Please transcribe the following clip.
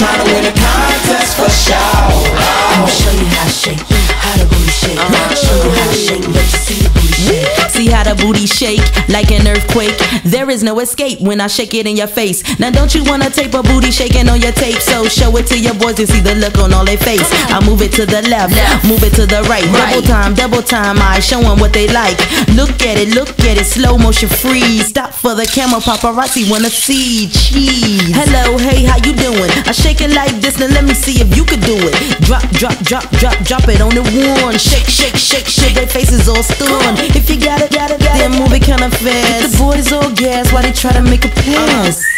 trying to win a contest for sure. I'ma show you how to shake, how the booty shake. Show you how to shake, let you see the booty shake. See how the booty shake like an earthquake. There is no escape when I shake it in your face. Now don't you wanna tape a booty shaking on your tape? So show it to your boys and see the look on all their face. I move it to the left, move it to the right. Double time, I show them what they like. Look at it, slow motion freeze. Stop for the camera, paparazzi wanna see. Cheese. Hello, hey, how you doing? I shake it like this, now let me see if you could do it. Drop it on the one. Shake, their faces all stunned. If you got it, then move it kinda fast. If the boys all gas, why they try to make a pass?